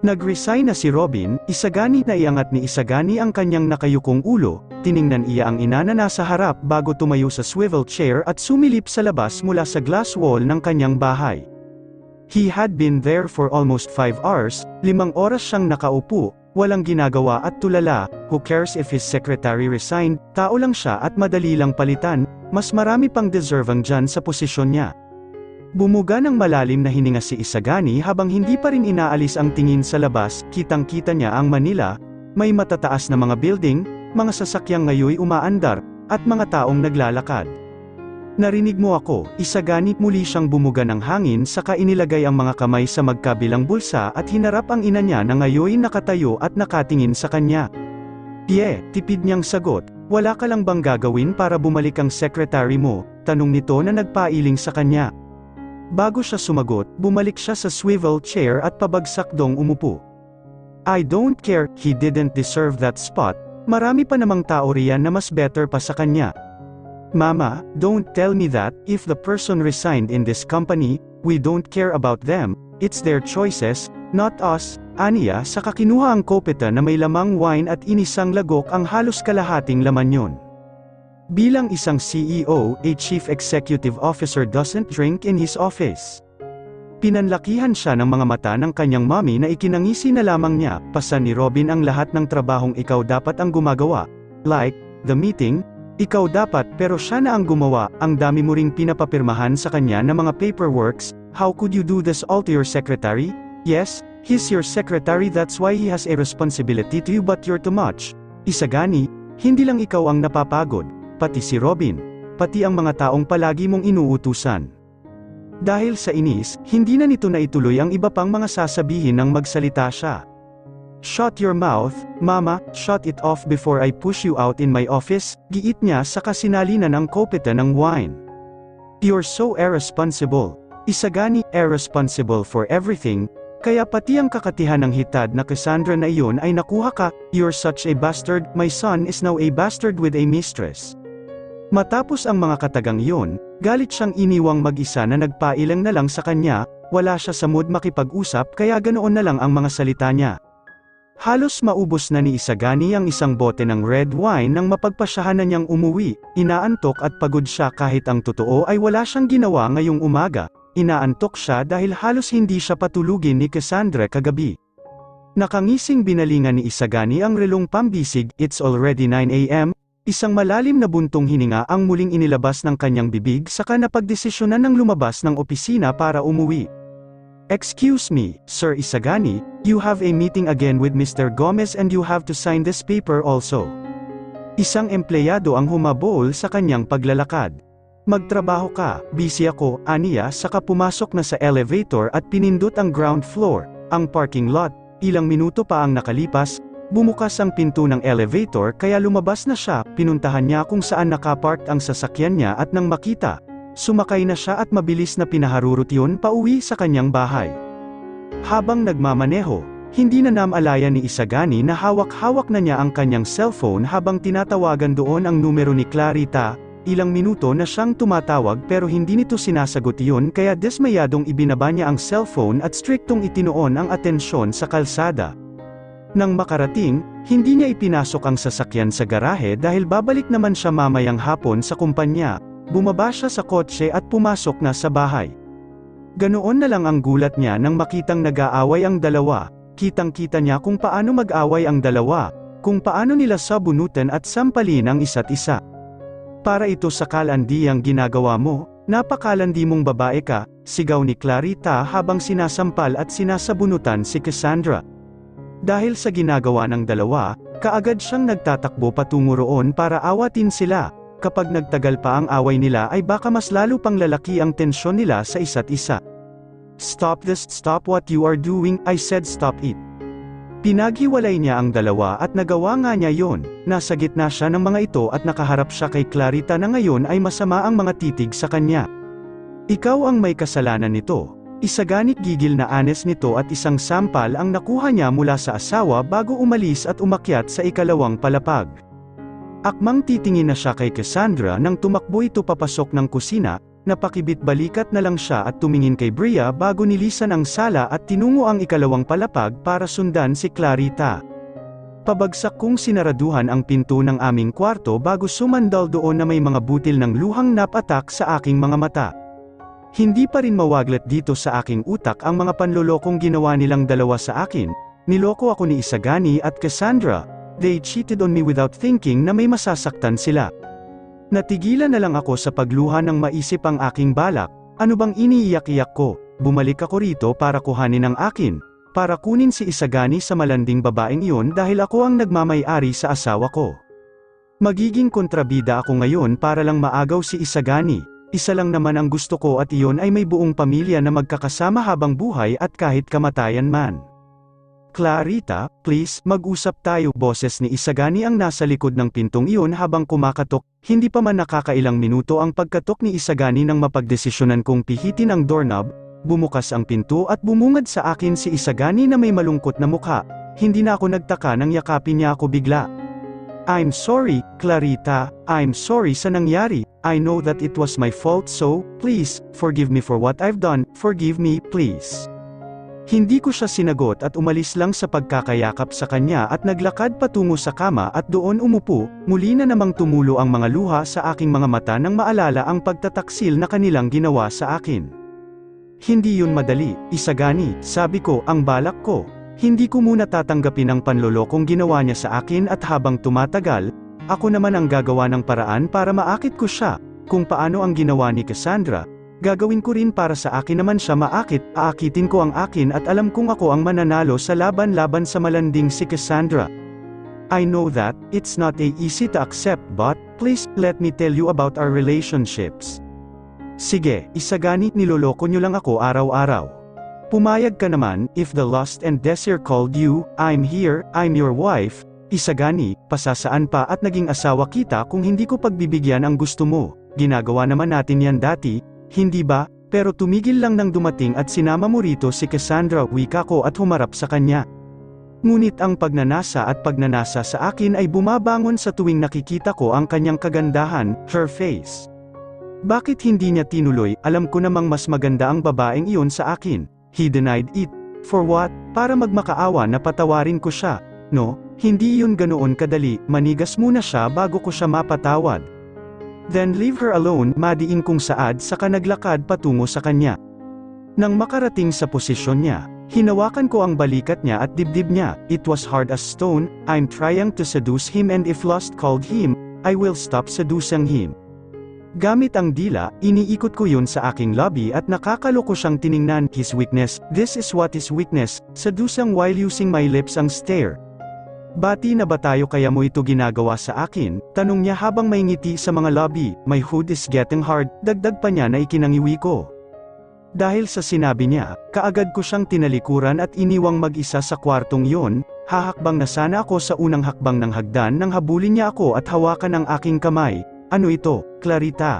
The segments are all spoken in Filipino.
Nag-resign na si Robin, Isagani na iangat ni Isagani ang kanyang nakayukong ulo, tiningnan iya ang ina na nasa harap bago tumayo sa swivel chair at sumilip sa labas mula sa glass wall ng kanyang bahay. He had been there for almost 5 hours, 5 oras siyang nakaupo, walang ginagawa at tulala, who cares if his secretary resigned, tao lang siya at madali lang palitan, mas marami pang deserving dyan sa posisyon niya. Bumuga ng malalim na hininga si Isagani habang hindi pa rin inaalis ang tingin sa labas, kitang-kita niya ang Manila, may matataas na mga building, mga sasakyang ngayoy umaandar, at mga taong naglalakad. Narinig mo ako, Isagani, muli siyang bumuga ng hangin saka inilagay ang mga kamay sa magkabilang bulsa at hinarap ang ina niya na ngayoy nakatayo at nakatingin sa kanya. Tipid niyang sagot, wala ka lang bang gagawin para bumalik ang secretary mo, tanong nito na nagpailing sa kanya. Bago siya sumagot, bumalik siya sa swivel chair at pabagsak dong umupo. I don't care, he didn't deserve that spot, marami pa namang tao riyan na mas better pa sa kanya. Mama, don't tell me that, if the person resigned in this company, we don't care about them, it's their choices, not us, aniya saka kinuha ang kopeta na may lamang wine at inisang lagok ang halos kalahating laman yon. Bilang isang CEO, a Chief Executive Officer doesn't drink in his office. Pinanlakihan siya ng mga mata ng kanyang mommy na ikinangisi na lamang niya, pasan ni Robin ang lahat ng trabahong ikaw dapat ang gumagawa. Like, the meeting, ikaw dapat pero siya na ang gumawa, ang dami mo ring pinapapirmahan sa kanya na mga paperworks, how could you do this all to your secretary? Yes, he's your secretary, that's why he has a responsibility to you, but you're too much. Isagani, hindi lang ikaw ang napapagod, pati si Robin, pati ang mga taong palagi mong inuutusan. Dahil sa inis, hindi na nito naituloy ang iba pang mga sasabihin nang magsalita siya. Shut your mouth, mama, shut it off before I push you out in my office, giit niya sa kasinalinan ng kopeta ng wine. You're so irresponsible. Isagani, irresponsible for everything, kaya pati ang kakatihan ng hitad na Cassandra na iyon ay nakuha ka, you're such a bastard, my son is now a bastard with a mistress. Matapos ang mga katagang iyon, galit siyang iniwang mag-isa na nagpailang na lang sa kanya, wala siya sa mood makipag-usap kaya ganoon na lang ang mga salita niya. Halos maubos na ni Isagani ang isang bote ng red wine nang mapagpasyahan na niyang umuwi, inaantok at pagod siya kahit ang totoo ay wala siyang ginawa ngayong umaga, inaantok siya dahil halos hindi siya patulugin ni Cassandra kagabi. Nakangising binalingan ni Isagani ang relong pambisig, it's already 9 a.m., isang malalim na buntong hininga ang muling inilabas ng kanyang bibig saka napagdesisyonan ng lumabas ng opisina para umuwi. Excuse me, Sir Isagani, you have a meeting again with Mr. Gomez and you have to sign this paper also. Isang empleyado ang humabol sa kanyang paglalakad. Magtrabaho ka, busy ako, aniya saka pumasok na sa elevator at pinindot ang ground floor, ang parking lot, ilang minuto pa ang nakalipas, bumukas ang pinto ng elevator kaya lumabas na siya, pinuntahan niya kung saan nakapark ang sasakyan niya at nang makita, sumakay na siya at mabilis na pinaharurot yun pauwi sa kanyang bahay. Habang nagmamaneho, hindi na namalaya ni Isagani na hawak-hawak na niya ang kanyang cellphone habang tinatawagan doon ang numero ni Clarita, ilang minuto na siyang tumatawag pero hindi nito sinasagot yun kaya dismayadong ibinaba niya ang cellphone at striktong itinoon ang atensyon sa kalsada. Nang makarating, hindi niya ipinasok ang sasakyan sa garahe dahil babalik naman siya mamayang hapon sa kumpanya, bumaba siya sa kotse at pumasok na sa bahay. Ganoon na lang ang gulat niya nang makitang nag-aaway ang dalawa, kitang-kita niya kung paano mag-away ang dalawa, kung paano nila sabunutan at sampalin ang isa't isa. Para ito sa kalandi ang ginagawa mo, napakalandi mong babae ka, sigaw ni Clarita habang sinasampal at sinasabunutan si Cassandra. Dahil sa ginagawa ng dalawa, kaagad siyang nagtatakbo patungo roon para awatin sila, kapag nagtagal pa ang away nila ay baka mas lalo pang lalaki ang tensyon nila sa isa't isa. Stop this, stop what you are doing, I said stop it. Pinaghiwalay niya ang dalawa at nagawa nga niya yon, nasa gitna siya ng mga ito at nakaharap siya kay Clarita na ngayon ay masama ang mga titig sa kanya. Ikaw ang may kasalanan nito. Isaganit gigil na anes nito at isang sampal ang nakuha niya mula sa asawa bago umalis at umakyat sa ikalawang palapag. Akmang titingin na siya kay Cassandra nang tumakbo ito papasok ng kusina, Napakibit-balikat na lang siya at tumingin kay Bria bago nilisan ang sala at tinungo ang ikalawang palapag para sundan si Clarita. Pabagsak kong sinaraduhan ang pinto ng aming kwarto bago sumandal doon na may mga butil ng luhang nap-atak sa aking mga mata. Hindi pa rin mawaglat dito sa aking utak ang mga panlolokong ginawa nilang dalawa sa akin. Niloko ako ni Isagani at Cassandra. They cheated on me without thinking na may masasaktan sila. Natigilan na lang ako sa pagluha nang maisip ang aking balak. Ano bang iniiyak-iyak ko? Bumalik ako rito para kuhanin ang akin. Para kunin si Isagani sa malanding babaeng iyon dahil ako ang nagmamay-ari sa asawa ko. Magiging kontrabida ako ngayon para lang maagaw si Isagani. Isa lang naman ang gusto ko at iyon ay may buong pamilya na magkakasama habang buhay at kahit kamatayan man. Clarita, please, mag-usap tayo. Boses ni Isagani ang nasa likod ng pintong iyon habang kumakatok. Hindi pa man nakakailang minuto ang pagkatok ni Isagani nang mapagdesisyonan kong pihitin ang doorknob. Bumukas ang pinto at bumungad sa akin si Isagani na may malungkot na mukha. Hindi na ako nagtaka nang yakapin niya ako bigla. I'm sorry, Clarita. I'm sorry sa nangyari. I know that it was my fault, so, please, forgive me for what I've done. Forgive me, please. Hindi ko siya sinagot at umalis lang sa pagkakayakap sa kanya at naglakad patungo sa kama at doon umupo. Muli na namang tumulo ang mga luha sa aking mga mata nang maalala ang pagtataksil na kanilang ginawa sa akin. Hindi yun madali, Isagani, sabi ko, ang balak ko. Hindi ko muna tatanggapin ang panlolokong ginawa niya sa akin at habang tumatagal, ako naman ang gagawa ng paraan para maakit ko siya. Kung paano ang ginawa ni Cassandra, gagawin ko rin para sa akin naman siya maakit. Aakitin ko ang akin at alam kong ako ang mananalo sa laban-laban sa malanding si Cassandra. I know that, it's not easy to accept but, please, let me tell you about our relationships. Sige, Isagani, niloloko niyo lang ako araw-araw. Pumayag ka naman, if the lust and desire called you, I'm here, I'm your wife. Isagani, pasasaan pa at naging asawa kita kung hindi ko pagbibigyan ang gusto mo. Ginagawa naman natin yan dati, hindi ba? Pero tumigil lang nang dumating at sinama mo rito si Cassandra, wika ko at humarap sa kanya. Ngunit ang pagnanasa at pagnanasa sa akin ay bumabangon sa tuwing nakikita ko ang kanyang kagandahan, her face. Bakit hindi niya tinuloy? Alam ko namang mas maganda ang babaeng iyon sa akin. He denied it. For what? Para magmakaawa na patawarin ko siya. No, hindi yun ganoon kadali. Manigas muna siya bago ko siya mapatawad. Then leave her alone, madiin kong saad saka naglakad patungo sa kanya. Nang makarating sa posisyon niya, hinawakan ko ang balikat niya at dibdib niya. It was hard as stone. I'm trying to seduce him and if lust called him, I will stop seducing him. Gamit ang dila, iniikot ko yun sa aking lobby at nakakaloko siyang tiningnan. His weakness, this is what is weakness, seducing while using my lips ang stare. Bati na ba tayo kaya mo ito ginagawa sa akin? Tanong niya habang may ngiti sa mga lobby. My hood is getting hard, dagdag pa niya na ikinangiwi ko. Dahil sa sinabi niya, kaagad ko siyang tinalikuran at iniwang mag-isa sa kwartong yon. Hahakbang na sana ako sa unang hakbang ng hagdan nang habulin niya ako at hawakan ang aking kamay. Ano ito, Clarita?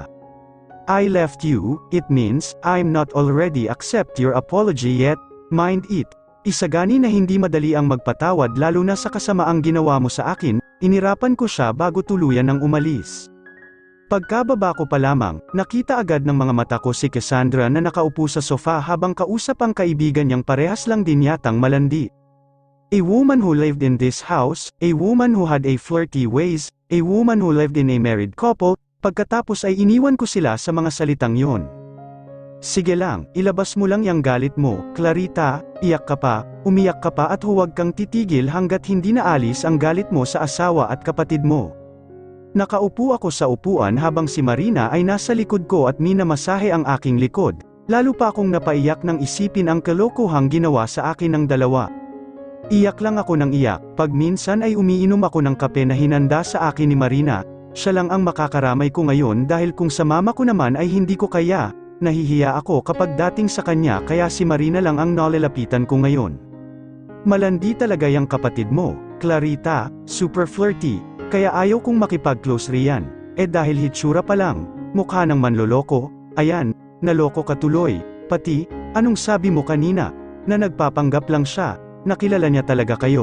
I left you, it means, I'm not already accept your apology yet, mind it. Isagani na hindi madali ang magpatawad lalo na sa kasamaang ginawa mo sa akin, inirapan ko siya bago tuluyan ng umalis. Pagkababa ko pa lamang, nakita agad ng mga mata ko si Cassandra na nakaupo sa sofa habang kausap ang kaibigan niyang parehas lang din yatang malandi. A woman who lived in this house, a woman who had a flirty ways, a woman who lived in a married couple, pagkatapos ay iniwan ko sila sa mga salitang yon. Sige lang, ilabas mo lang yang galit mo, Clarita, iyak ka pa, umiyak ka pa at huwag kang titigil hanggat hindi naalis ang galit mo sa asawa at kapatid mo. Nakaupo ako sa upuan habang si Marina ay nasa likod ko at minamasahe ang aking likod, lalo pa akong napaiyak nang isipin ang kalokohang ginawa sa akin ng dalawa. Iyak lang ako ng iyak, pag minsan ay umiinom ako ng kape na hinanda sa akin ni Marina, siya lang ang makakaramay ko ngayon dahil kung sa mama ko naman ay hindi ko kaya, nahihiya ako kapag dating sa kanya kaya si Marina lang ang nalalapitan ko ngayon. Malandi talaga yung kapatid mo, Clarita, super flirty, kaya ayaw kong makipag-close riyan, dahil hitsura pa lang, mukha ng manloloko, ayan, naloko ka tuloy, pati, anong sabi mo kanina, na nagpapanggap lang siya. Nakilala niya talaga kayo.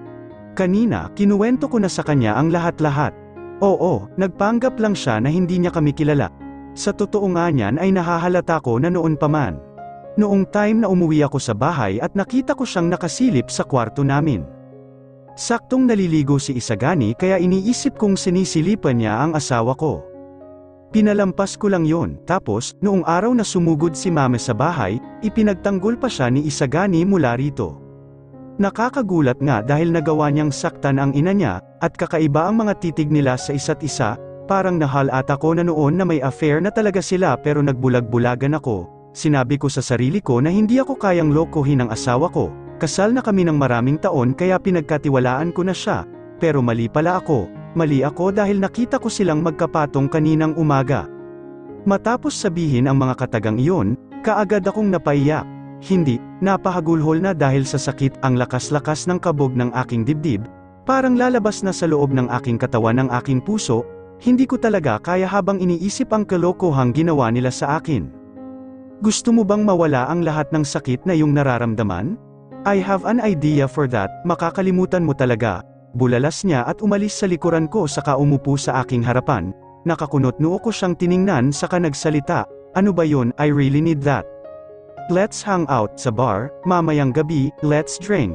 Kanina, kinuwento ko na sa kanya ang lahat-lahat. Oo, nagpanggap lang siya na hindi niya kami kilala. Sa totoo nga niyan ay nahahalata ko na noon pa man. Noong time na umuwi ako sa bahay at nakita ko siyang nakasilip sa kwarto namin. Saktong naliligo si Isagani kaya iniisip kong sinisilipan niya ang asawa ko. Pinalampas ko lang yon, tapos, noong araw na sumugod si Mama sa bahay, ipinagtanggol pa siya ni Isagani mula rito. Nakakagulat nga dahil nagawa niyang saktan ang ina niya, at kakaiba ang mga titig nila sa isa't isa, parang nahalata ko na noon na may affair na talaga sila pero nagbulag-bulagan ako. Sinabi ko sa sarili ko na hindi ako kayang lokohin ang asawa ko, kasal na kami ng maraming taon kaya pinagkatiwalaan ko na siya, pero mali pala ako. Mali ako dahil nakita ko silang magkapatong kaninang umaga. Matapos sabihin ang mga katagang iyon, kaagad akong napaiyak. Hindi, napahagulhol na dahil sa sakit ang lakas-lakas ng kabog ng aking dibdib, parang lalabas na sa loob ng aking katawan ng aking puso, hindi ko talaga kaya habang iniisip ang kalokohang ginawa nila sa akin. Gusto mo bang mawala ang lahat ng sakit na iyong nararamdaman? I have an idea for that, makakalimutan mo talaga. Bulalas niya at umalis sa likuran ko saka umupo sa aking harapan, nakakunot noo ko siyang tiningnan saka nagsalita, ano ba yun, I really need that. Let's hang out sa bar, mamayang gabi, let's drink.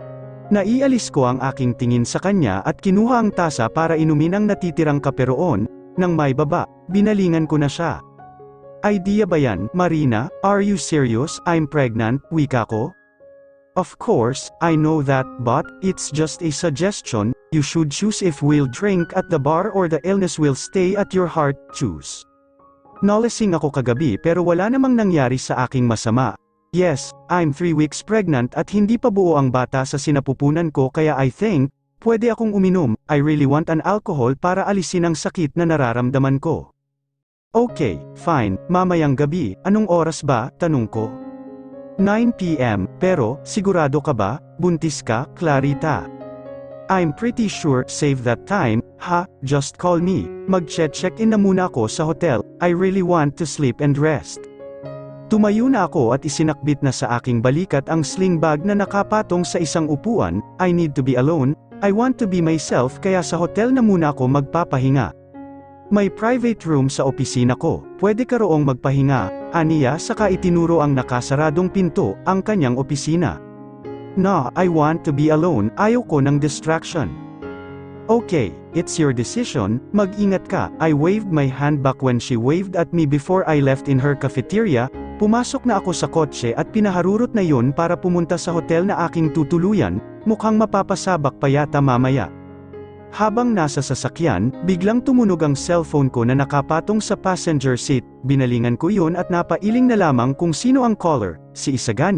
Naialis ko ang aking tingin sa kanya at kinuha ang tasa para inumin ang natitirang kape roon, nang may baba, binalingan ko na siya. Idea ba yan, Marina, are you serious, I'm pregnant, wika ko? Of course, I know that, but, it's just a suggestion, you should choose if we'll drink at the bar or the illness will stay at your heart, choose. Nalasing ako kagabi pero wala namang nangyari sa aking masama. Yes, I'm 3 weeks pregnant at hindi pa buo ang bata sa sinapupunan ko kaya I think, pwede akong uminom, I really want an alcohol para alisin ang sakit na nararamdaman ko. Okay, fine, mamayang gabi, anong oras ba, tanong ko. 9 p.m., pero, sigurado ka ba, buntis ka, Clarita? I'm pretty sure, save that time, ha, just call me, mag-check-in na muna ako sa hotel, I really want to sleep and rest. Tumayo na ako at isinakbit na sa aking balikat ang sling bag na nakapatong sa isang upuan, I need to be alone, I want to be myself kaya sa hotel na muna ako magpapahinga. May private room sa opisina ko, pwede ka roong magpahinga, aniya saka itinuro ang nakasaradong pinto, ang kanyang opisina. No, I want to be alone, ayoko ng distraction. Okay, it's your decision, mag-ingat ka, I waved my hand back when she waved at me before I left in her cafeteria, pumasok na ako sa kotse at pinaharurot na yun para pumunta sa hotel na aking tutuluyan, mukhang mapapasabak pa yata mamaya. Habang nasa sasakyan, biglang tumunog ang cellphone ko na nakapatong sa passenger seat, binalingan ko iyon at napailing na lamang kung sino ang caller, si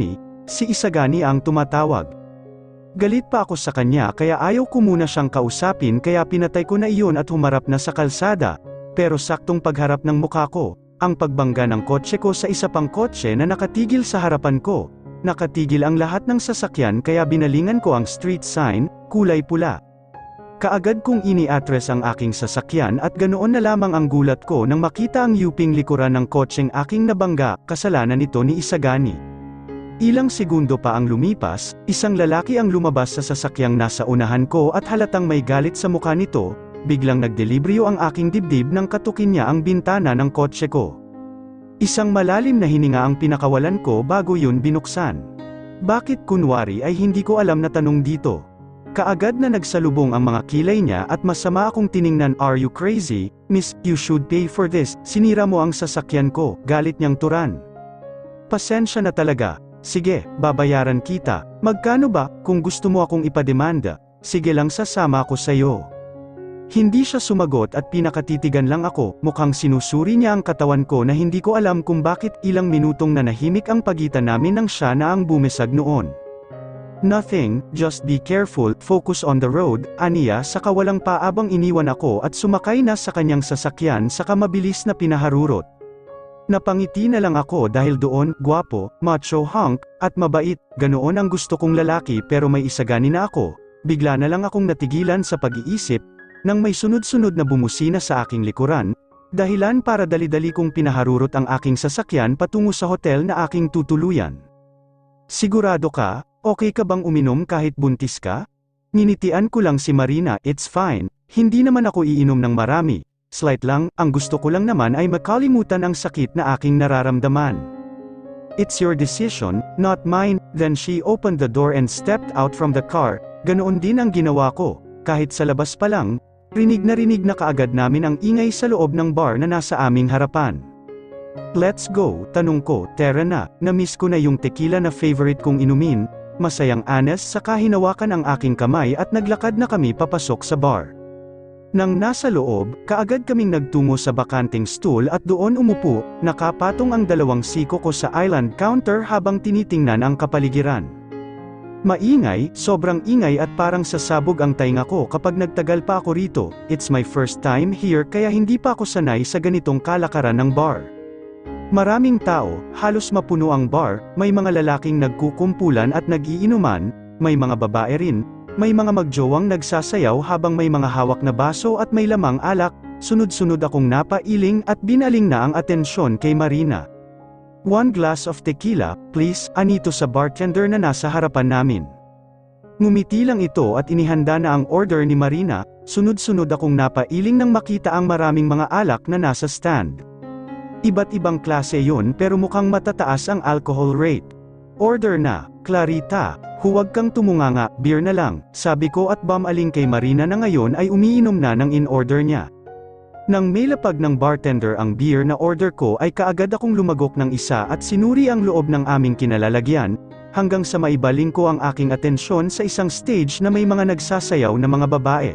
Isagani ang tumatawag. Galit pa ako sa kanya kaya ayaw ko muna siyang kausapin kaya pinatay ko na iyon at humarap na sa kalsada, pero saktong pagharap ng mukha ko, ang pagbangga ng kotse ko sa isa pang kotse na nakatigil sa harapan ko. Nakatigil ang lahat ng sasakyan kaya binalingan ko ang street sign, kulay pula. Kaagad kong ini-address ang aking sasakyan at ganoon na lamang ang gulat ko nang makita ang yuping likuran ng kotseng aking nabangga, kasalanan nito ni Isagani. Ilang segundo pa ang lumipas, isang lalaki ang lumabas sa sasakyang nasa unahan ko at halatang may galit sa mukha nito, biglang nagdelibryo ang aking dibdib nang katukin niya ang bintana ng kotse ko. Isang malalim na hininga ang pinakawalan ko bago yun binuksan. Bakit kunwari ay hindi ko alam na tanong dito? Kaagad na nagsalubong ang mga kilay niya at masama akong tiningnan, are you crazy, miss, you should pay for this, sinira mo ang sasakyan ko, galit niyang turan. Pasensya na talaga, sige, babayaran kita, magkano ba, kung gusto mo akong ipademanda, sige lang sasama ako sayo. Hindi siya sumagot at pinakatitigan lang ako, mukhang sinusuri niya ang katawan ko na hindi ko alam kung bakit ilang minutong nanahimik ang pagitan namin nang siya na ang bumisag noon. Nothing, just be careful, focus on the road, aniya saka walang paabang iniwan ako at sumakay na sa kanyang sasakyan saka mabilis na pinaharurot. Napangiti na lang ako dahil doon, gwapo, macho hunk, at mabait, ganoon ang gusto kong lalaki pero may Isagani na ako, bigla na lang akong natigilan sa pag-iisip, nang may sunod-sunod na bumusina sa aking likuran, dahilan para dali-dali kong pinaharurot ang aking sasakyan patungo sa hotel na aking tutuluyan. Sigurado ka? Okay ka bang uminom kahit buntis ka? Ninitian ko lang si Marina, it's fine, hindi naman ako iinom ng marami. slight lang, ang gusto ko lang naman ay makalimutan ang sakit na aking nararamdaman. It's your decision, not mine." Then she opened the door and stepped out from the car. Ganoon din ang ginawa ko. Kahit sa labas pa lang, rinig na kaagad namin ang ingay sa loob ng bar na nasa aming harapan. "Let's go," tanong ko. "Tara na, na-miss ko na yung tequila na favorite kong inumin." Masayang honest saka hinawakan ang aking kamay at naglakad na kami papasok sa bar. Nang nasa loob, kaagad kaming nagtungo sa bakanting stool at doon umupo, nakapatong ang dalawang siko ko sa island counter habang tinitingnan ang kapaligiran. Maingay, sobrang ingay at parang sasabog ang tainga ko kapag nagtagal pa ako rito. It's my first time here kaya hindi pa ako sanay sa ganitong kalakaran ng bar. Maraming tao, halos mapuno ang bar, may mga lalaking nagkukumpulan at nag-iinuman, may mga babae rin, may mga magjowang nagsasayaw habang may mga hawak na baso at may lamang alak. Sunod-sunod akong napailing at binaling na ang atensyon kay Marina. "1 glass of tequila, please," anito sa bartender na nasa harapan namin. Ngumiti lang ito at inihanda na ang order ni Marina. Sunod-sunod akong napailing nang makita ang maraming mga alak na nasa stand. Iba't ibang klase yon pero mukhang matataas ang alcohol rate. "Order na, Clarita, huwag kang tumunganga, beer na lang," sabi ko at bumaling kay Marina na ngayon ay umiinom na ng in-order niya. Nang may lapag ng bartender ang beer na order ko ay kaagad akong lumagok ng isa at sinuri ang loob ng aming kinalalagyan, hanggang sa maibaling ko ang aking atensyon sa isang stage na may mga nagsasayaw na mga babae.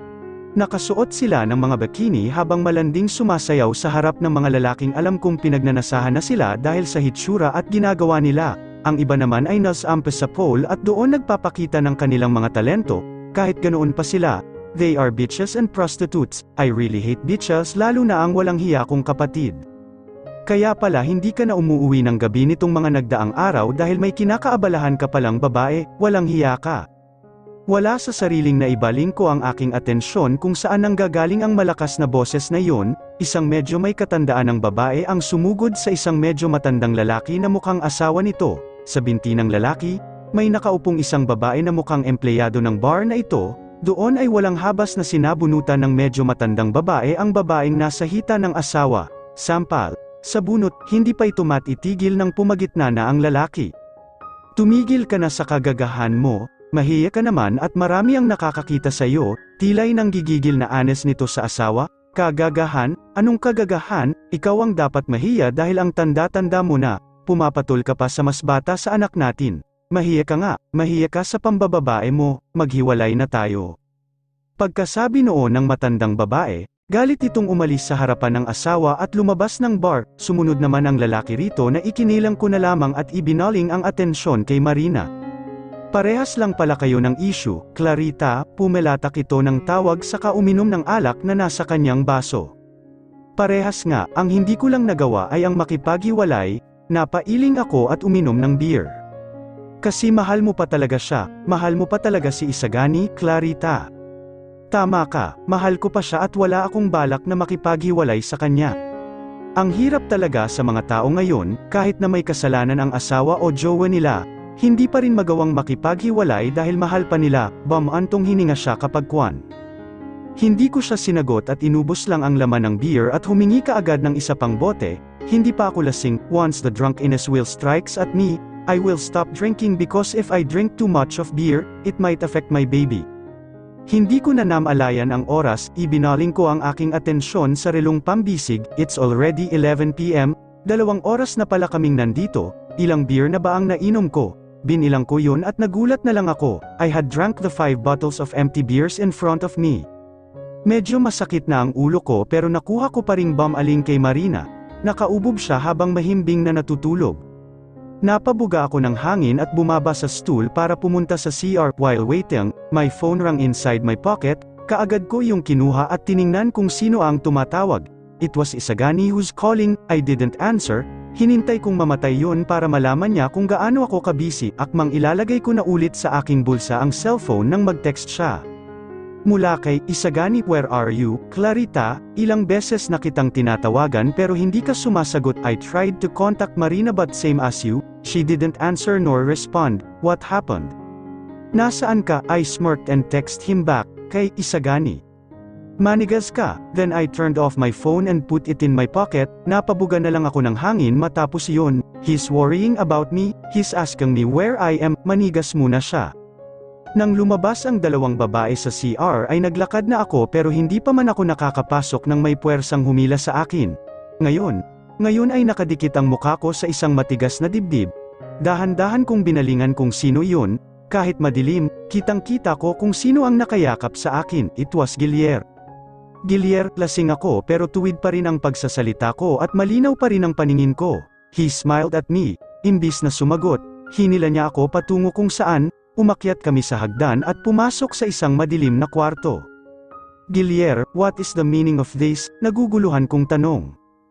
Nakasuot sila ng mga bikini habang malanding sumasayaw sa harap ng mga lalaking alam kong pinagnanasahan na sila dahil sa hitsura at ginagawa nila. Ang iba naman ay nasampa sa pole at doon nagpapakita ng kanilang mga talento. Kahit ganoon pa sila, they are bitches and prostitutes. I really hate bitches, lalo na ang walang hiya kong kapatid. Kaya pala hindi ka na umuuwi ng gabi nitong mga nagdaang araw dahil may kinakaabalahan ka palang babae, walang hiya ka. Wala sa sariling na ibaling ko ang aking atensyon kung saan nanggagaling ang malakas na boses na yon. Isang medyo may katandaan ng babae ang sumugod sa isang medyo matandang lalaki na mukhang asawa nito. Sa binti ng lalaki, may nakaupong isang babae na mukhang empleyado ng bar na ito. Doon ay walang habas na sinabunutan ng medyo matandang babae ang babaeng nasa hita ng asawa. Sampal, sa bunot, hindi pa ito matitigil nang pumagitna na ang lalaki. "Tumigil ka na sa kagagahan mo, mahiya ka naman at marami ang nakakakita sa iyo." Tila'y nang gigigil na honest nito sa asawa. "Kagagahan? Anong kagagahan? Ikaw ang dapat mahiya dahil ang tanda-tanda mo na, pumapatol ka pa sa mas bata sa anak natin. Mahiya ka nga, mahiya ka sa pambababae mo, maghiwalay na tayo." Pagkasabi noon ng matandang babae, galit itong umalis sa harapan ng asawa at lumabas ng bar. Sumunod naman ang lalaki rito na ikinilang ko na lamang at ibinaling ang atensyon kay Marina. "Parehas lang pala kayo ng issue, Clarita," pumelatak ito ng tawag saka uminom ng alak na nasa kanyang baso. "Parehas nga, ang hindi ko lang nagawa ay ang makipaghiwalay." Napailing ako at uminom ng beer. "Kasi mahal mo pa talaga siya, mahal mo pa talaga si Isagani, Clarita." "Tama ka, mahal ko pa siya at wala akong balak na makipaghiwalay sa kanya." Ang hirap talaga sa mga tao ngayon, kahit na may kasalanan ang asawa o jowa nila, hindi pa rin magawang makipaghiwalay dahil mahal pa nila. Antong hininga siya kapag kwan. Hindi ko siya sinagot at inubos lang ang laman ng beer at humingi kaagad ng isa pang bote. Hindi pa ako lasing. "Once the drunkenness will strikes at me, I will stop drinking because if I drink too much of beer, it might affect my baby." Hindi ko na namalayan ang oras, ibinaling ko ang aking atensyon sa relong pambisig. It's already 11 p.m, 2 oras na pala kaming nandito. Ilang beer na ba ang nainom ko? Binilang ko yun at nagulat na lang ako. I had drank the 5 bottles of empty beers in front of me. Medyo masakit na ang ulo ko pero nakuha ko pa ring bumaling kay Marina. Nakaubob siya habang mahimbing na natutulog. Napabuga ako ng hangin at bumaba sa stool para pumunta sa CR. While waiting, my phone rang inside my pocket. Kaagad ko yung kinuha at tiningnan kung sino ang tumatawag. It was Isagani who's calling. I didn't answer. Hinintay kong mamatay yun para malaman niya kung gaano ako kabisi. Akmang ilalagay ko na ulit sa aking bulsa ang cellphone nang mag-text siya. Mula kay Isagani, "Where are you, Clarita? Ilang beses na kitang tinatawagan pero hindi ka sumasagot. I tried to contact Marina but same as you, she didn't answer nor respond. What happened? Nasaan ka?" I smirked and text him back, "Kay Isagani." Manigas ka. Then I turned off my phone and put it in my pocket. Napabuga na lang ako ng hangin matapos yun. He's worrying about me, he's asking me where I am. Manigas muna siya. Nang lumabas ang dalawang babae sa CR ay naglakad na ako pero hindi pa man ako nakakapasok nang may puwersang humila sa akin. Ngayon ay nakadikit ang mukha ko sa isang matigas na dibdib. Dahan-dahan kong binalingan kung sino yun, kahit madilim, kitang-kita ko kung sino ang nakayakap sa akin. It was Guillier. Guillier, lasing ako pero tuwid pa rin ang pagsasalita ko at malinaw pa rin ang paningin ko. He smiled at me. Imbis na sumagot, hinila niya ako patungo kung saan. Umakyat kami sa hagdan at pumasok sa isang madilim na kwarto. Guillier, what is the meaning of this? Naguguluhan kong tanong.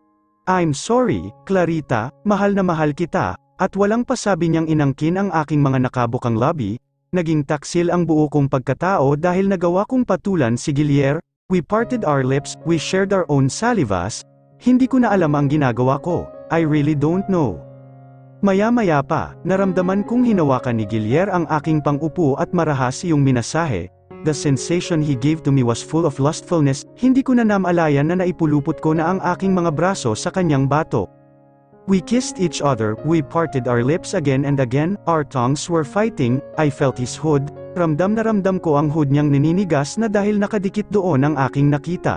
I'm sorry, Clarita, mahal na mahal kita, at walang pasabi niyang inangkin ang aking mga nakabukang labi. Naging taksil ang buo kong pagkatao dahil nagawa kong patulan si Guillier. We parted our lips, we shared our own salivas. Hindi ko na alam ang ginagawa ko. I really don't know. Maya-maya pa, naramdaman kong hinawakan ni Guillier ang aking pang-upo at marahas iyong minasahe. The sensation he gave to me was full of lustfulness. Hindi ko na namalayan na naipulupot ko na ang aking mga braso sa kanyang batok. We kissed each other, we parted our lips again and again, our tongues were fighting. I felt his hood, ramdam na ramdam ko ang hood niyang nininigas na dahil nakadikit doon ang aking nakita.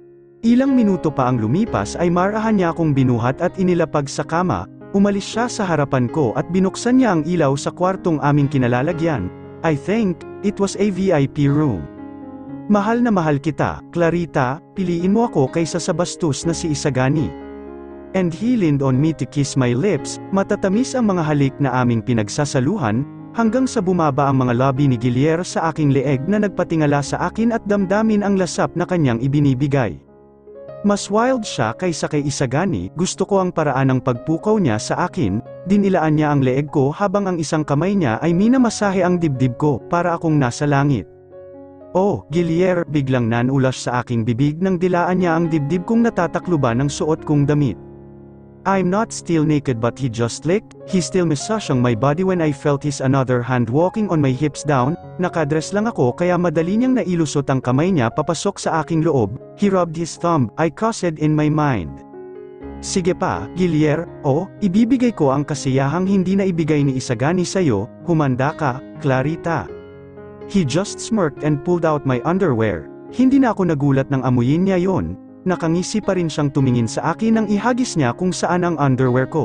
Ilang minuto pa ang lumipas ay marahan niya akong binuhat at inilapag sa kama. Umalis siya sa harapan ko at binuksan niya ang ilaw sa kwartong aming kinalalagyan. I think, it was a VIP room. Mahal na mahal kita, Clarita, piliin mo ako kaysa sa bastos na si Isagani. And he leaned on me to kiss my lips, matatamis ang mga halik na aming pinagsasaluhan, hanggang sa bumaba ang mga labi ni Guillier sa aking leeg na nagpatingala sa akin at damdamin ang lasap na kanyang ibinibigay. Mas wild siya kaysa kay Isagani, gusto ko ang paraan ng pagpukaw niya sa akin, dinilaan niya ang leeg ko habang ang isang kamay niya ay minamasahe ang dibdib ko, para akong nasa langit. Oh, Guillier, biglang nanulas sa aking bibig nang dilaan niya ang dibdib kong natatakluban ng suot kong damit. I'm not still naked but he just licked, he still massaging my body when I felt his another hand walking on my hips down. Nakadress lang ako kaya madali niyang nailusot ang kamay niya papasok sa aking loob. He rubbed his thumb, I cussed in my mind. Sige pa, Guillier, ibibigay ko ang kasiyahang hindi na ibigay ni Isagani sa'yo, humanda ka, Clarita. He just smirked and pulled out my underwear. Hindi na ako nagulat nang amuyin niya yon. Nakangisi pa rin siyang tumingin sa akin nang ihagis niya kung saan ang underwear ko.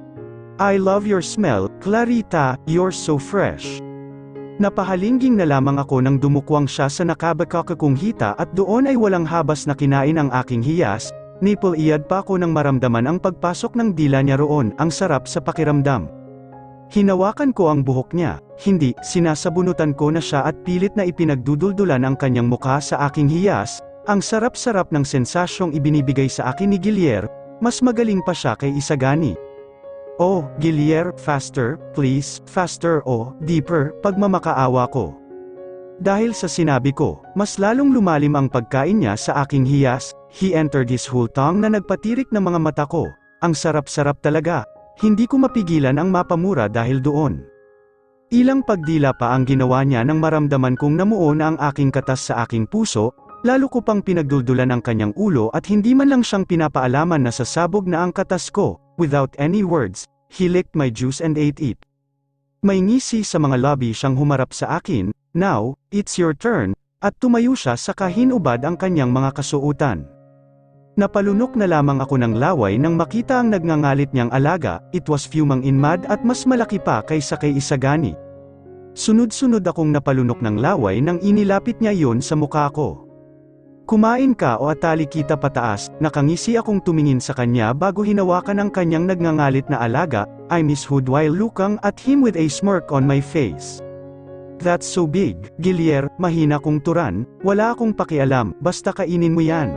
I love your smell, Clarita, you're so fresh. Napahalingging na lamang ako nang dumukwang siya sa nakabakaka kong hita at doon ay walang habas na kinain ang aking hiyas, nipple-iyad pa ako nang maramdaman ang pagpasok ng dila niya roon, ang sarap sa pakiramdam. Hinawakan ko ang buhok niya, hindi, sinasabunutan ko na siya at pilit na ipinagduduldulan ang kanyang mukha sa aking hiyas. Ang sarap-sarap ng sensasyong ibinibigay sa akin ni Guillier, mas magaling pa siya kay Isagani. Oh, Guillier, faster, please, faster deeper, pagmamakaawa ko. Dahil sa sinabi ko, mas lalong lumalim ang pagkain niya sa aking hiyas, he entered his whole tongue na nagpatirik ng mga mata ko. Ang sarap-sarap talaga, hindi ko mapigilan ang mapamura dahil doon. Ilang pagdila pa ang ginawa niya nang maramdaman kong namuo na ang aking katas sa aking puso. Lalo ko pang pinagduldulan ang kanyang ulo at hindi man lang siyang pinapaalaman na sasabog na ang katas ko. Without any words, he licked my juice and ate it. May ngisi sa mga labi siyang humarap sa akin. Now, it's your turn, at tumayo siya sa kahinubad ang kanyang mga kasuotan. Napalunok na lamang ako ng laway nang makita ang nagngangalit niyang alaga. It was fuming in mud at mas malaki pa kaysa kay Isagani. Sunod-sunod akong napalunok ng laway nang inilapit niya yon sa mukha ko. Kumain ka o atali kita pataas, nakangisi akong tumingin sa kanya bago hinawakan ang kanyang nagngangalit na alaga. I mishood while looking at him with a smirk on my face. That's so big, Guillier, mahina kong turan, wala akong pakialam, basta kainin mo yan.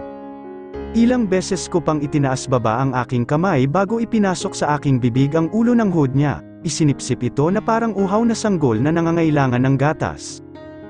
Ilang beses ko pang itinaas baba ang aking kamay bago ipinasok sa aking bibig ang ulo ng hood niya, isinipsip ito na parang uhaw na sanggol na nangangailangan ng gatas.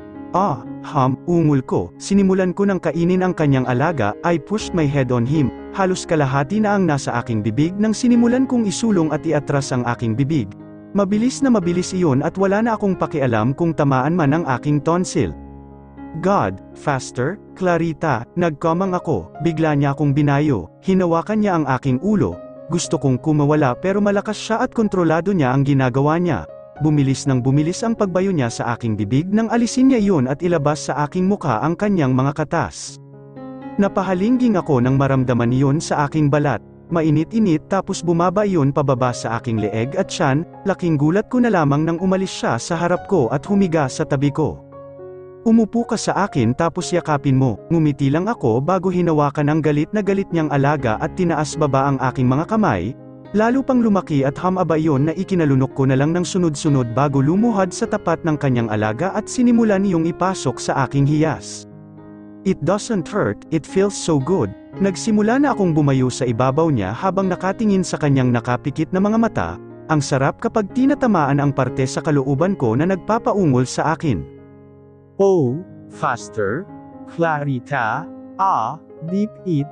Ungol ko, sinimulan ko ng kainin ang kanyang alaga. I pushed my head on him, halos kalahati na ang nasa aking bibig nang sinimulan kong isulong at iatras ang aking bibig. Mabilis na mabilis iyon at wala na akong pakialam kung tamaan man ang aking tonsil. God, faster, Clarita, nagkamang ako, bigla niya akong binayo, hinawakan niya ang aking ulo, gusto kong kumawala pero malakas siya at kontrolado niya ang ginagawa niya. Bumilis ang pagbayo niya sa aking bibig nang alisin niya iyon at ilabas sa aking mukha ang kanyang mga katas. Napahalingging ako nang maramdaman iyon sa aking balat, mainit-init tapos bumaba iyon pababa sa aking leeg at tiyan, laking gulat ko na lamang nang umalis siya sa harap ko at humiga sa tabi ko. Umupo ka sa akin tapos yakapin mo, ngumiti lang ako bago hinawakan ang galit niyang alaga at tinaas baba ang aking mga kamay. Lalo pang lumaki at humaba iyon na ikinalunok ko na lang ng sunod-sunod bago lumuhad sa tapat ng kanyang alaga at sinimulan niyong ipasok sa aking hiyas. It doesn't hurt, it feels so good. Nagsimula na akong bumayo sa ibabaw niya habang nakatingin sa kanyang nakapikit na mga mata. Ang sarap kapag tinatamaan ang parte sa kalooban ko na nagpapaungol sa akin. Oh, faster, Clarita, deep it,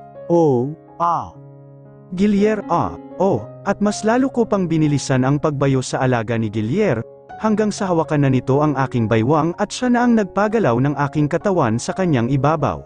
Guillier, at mas lalo ko pang binilisan ang pagbayo sa alaga ni Guillier, hanggang sa hawakan na nito ang aking baywang at siya na ang nagpagalaw ng aking katawan sa kanyang ibabaw.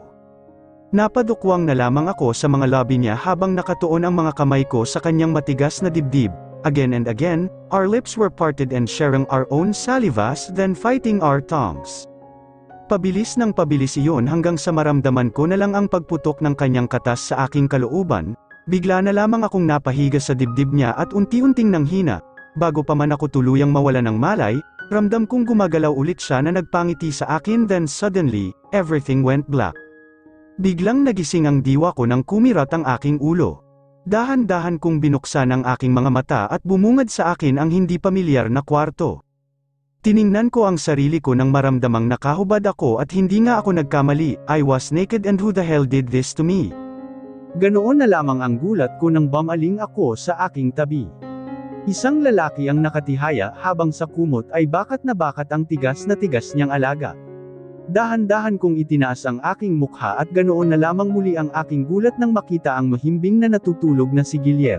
Napadukwang na lamang ako sa mga labi niya habang nakatuon ang mga kamay ko sa kanyang matigas na dibdib. Again and again, our lips were parted and sharing our own salivas then fighting our tongues. Pabilis iyon hanggang sa maramdaman ko na lang ang pagputok ng kanyang katas sa aking kalooban. Bigla na lamang akong napahiga sa dibdib niya at unti-unting nanghina. Bago pa man ako tuluyang mawala ng malay, ramdam kong gumagalaw ulit siya na nagpangiti sa akin then suddenly, everything went black. Biglang nagising ang diwa ko nang kumirat ang aking ulo. Dahan-dahan kong binuksan ang aking mga mata at bumungad sa akin ang hindi pamilyar na kwarto. Tiningnan ko ang sarili ko nang maramdamang nakahubad ako at hindi nga ako nagkamali, I was naked and who the hell did this to me? Ganoon na lamang ang gulat ko nang bamaling ako sa aking tabi. Isang lalaki ang nakatihaya habang sa kumot ay bakat ang tigas na tigas niyang alaga. Dahan-dahan kong itinaas ang aking mukha at ganoon na lamang muli ang aking gulat nang makita ang mahimbing na natutulog na si Guillier.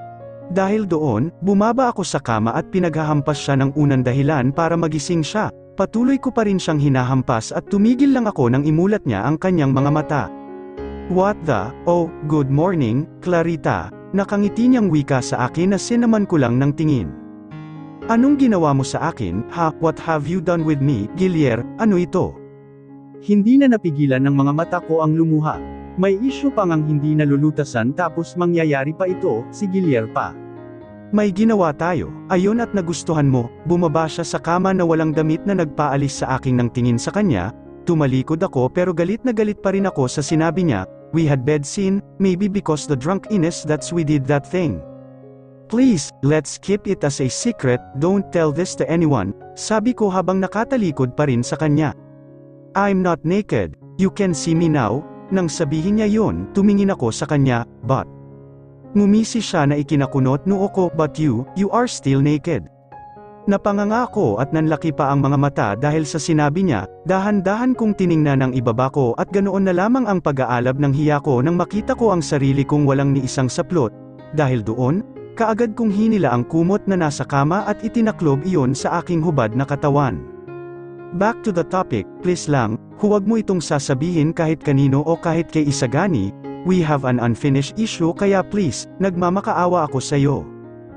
Dahil doon, bumaba ako sa kama at pinaghahampas siya ng unang dahilan para magising siya. Patuloy ko pa rin siyang hinahampas at tumigil lang ako nang imulat niya ang kanyang mga mata. What the, good morning, Clarita, nakangiti niyang wika sa akin na sinaman ko lang ng tingin. Anong ginawa mo sa akin, what have you done with me, Guillier, ano ito? Hindi na napigilan ng mga mata ko ang lumuha. May isyu pang ang hindi nalulutasan tapos mangyayari pa ito, si Guillier pa. May ginawa tayo, ayon at nagustuhan mo, bumaba siya sa kama na walang damit na nagpaalis sa aking ng tingin sa kanya. Tumalikod ako pero galit na galit pa rin ako sa sinabi niya, we had bed scene, maybe because the drunkenness that's we did that thing. Please, let's keep it as a secret, don't tell this to anyone, sabi ko habang nakatalikod pa rin sa kanya. I'm not naked, you can see me now, nang sabihin niya yun, tumingin ako sa kanya, but. Ngumisi siya na ikinakunot noo ko, but you are still naked. Napanganga ako at nanlaki pa ang mga mata dahil sa sinabi niya, dahan-dahan kong tiningnan ang ibaba ko at ganoon na lamang ang pag-aalab ng hiya ko nang makita ko ang sarili kong walang ni isang saplot. Dahil doon, kaagad kong hinila ang kumot na nasa kama at itinaklob iyon sa aking hubad na katawan. Back to the topic, please lang, huwag mo itong sasabihin kahit kanino o kahit kay Isagani, we have an unfinished issue kaya please, nagmamakaawa ako sa iyo.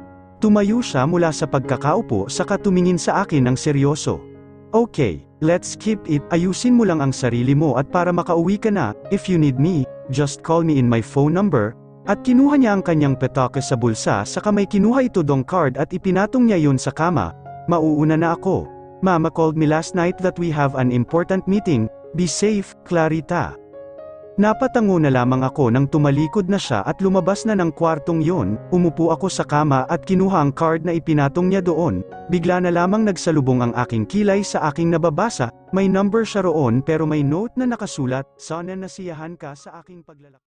Tumayo siya mula sa pagkakaupo saka tumingin sa akin ng seryoso. Okay, let's keep it, ayusin mo lang ang sarili mo at para makauwi ka na, if you need me, just call me in my phone number, at kinuha niya ang kanyang petaka sa bulsa saka may kinuha ito dong card at ipinatong niya yun sa kama. Mauuna na ako. Mama called me last night that we have an important meeting, be safe, Clarita. Napatango na lamang ako nang tumalikod na siya at lumabas na ng kwartong yon, umupo ako sa kama at kinuha ang card na ipinatong niya doon, bigla na lamang nagsalubong ang aking kilay sa aking nababasa, may number siya roon pero may note na nakasulat, sana nasiyahan ka sa aking paglalakbay.